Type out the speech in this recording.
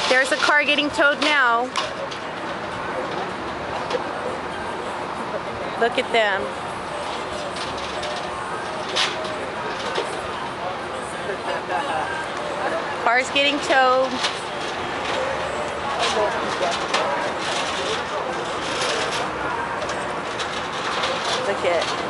There's a car getting towed now. Look at them. Car's getting towed. Look at